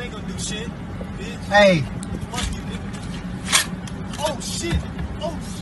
ain't gonna do shit, bitch. Hey. Fuck you, nigga. Oh, shit. Oh, shit.